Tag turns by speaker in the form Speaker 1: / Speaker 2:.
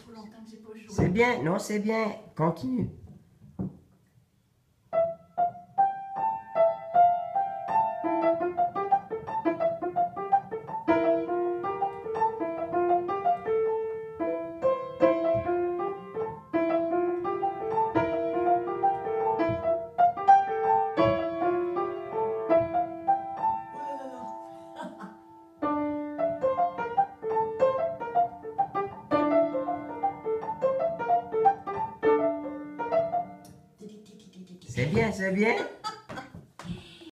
Speaker 1: trop longtemps que j'ai pas joué.
Speaker 2: C'est bien, non, c'est bien. Continue.
Speaker 1: Oh là là là.
Speaker 2: C'est bien, c'est bien.